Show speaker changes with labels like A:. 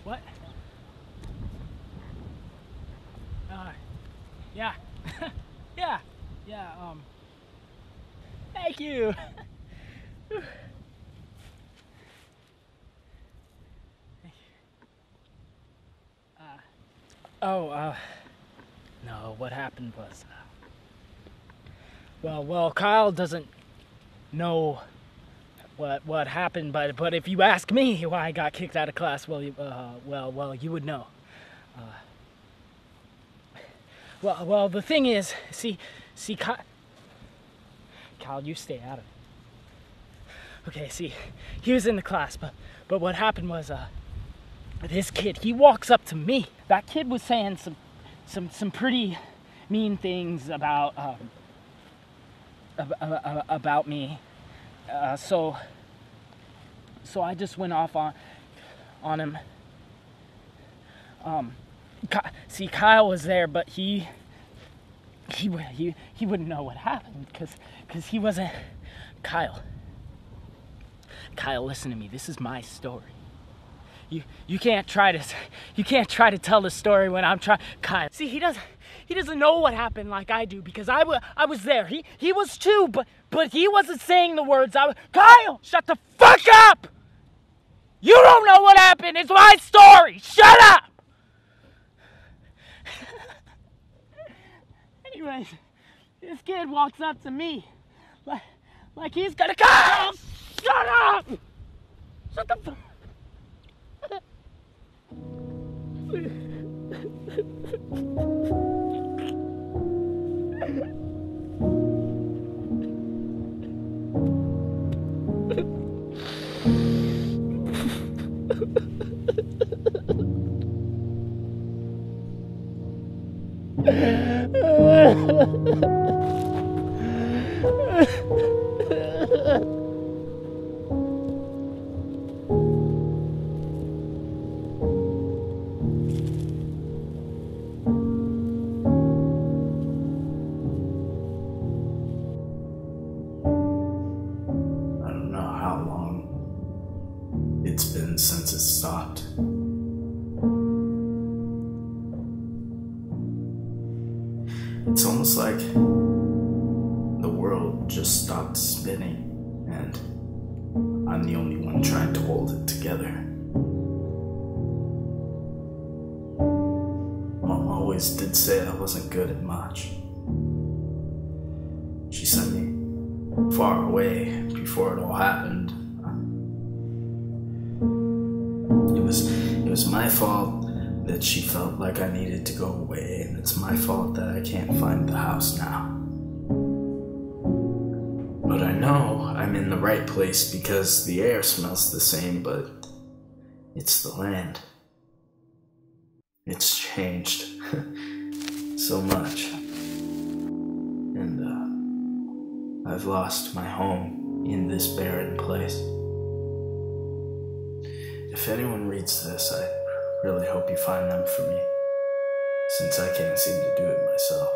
A: What? Yeah. Yeah. Yeah, thank you. No, what happened was, well, Kyle doesn't know what happened, but if you ask me why I got kicked out of class, well, you would know. Well, the thing is, see, Kyle, you stay out of it. Okay, see, he was in the class, but what happened was, this kid, he walks up to me. That kid was saying some pretty mean things about me. So I just went off on him. See, Kyle was there, but he wouldn't know what happened because he wasn't. Kyle, listen to me. This is my story. You can't try to tell the story when I'm trying. Kyle, see, he doesn't know what happened like I do because I was there. He was too, but he wasn't saying the words. Kyle, shut the fuck up! You don't know what happened. It's my story. Shut up. Anyways, this kid walks up to me like he's gonna. Kyle, shut up! Shut the fuck.
B: It's been since it stopped. It's almost like the world just stopped spinning and I'm the only one trying to hold it together. Mom always did say I wasn't good at much. She sent me far away before it all happened. It was my fault that she felt like I needed to go away, and it's my fault that I can't find the house now. But I know I'm in the right place because the air smells the same, but it's the land. It's changed so much. And I've lost my home in this barren place. If anyone reads this, I really hope you find them for me, since I can't seem to do it myself.